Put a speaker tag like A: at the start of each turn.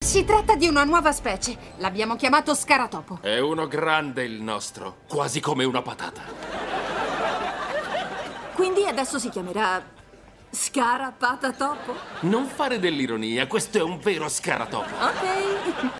A: Si tratta di una nuova specie. L'abbiamo chiamato scaratopo.
B: È uno grande il nostro, quasi come una patata.
C: Quindi adesso si chiamerà Scarapatatopo?
B: Non fare dell'ironia, questo è un vero scaratopo.
C: Ok.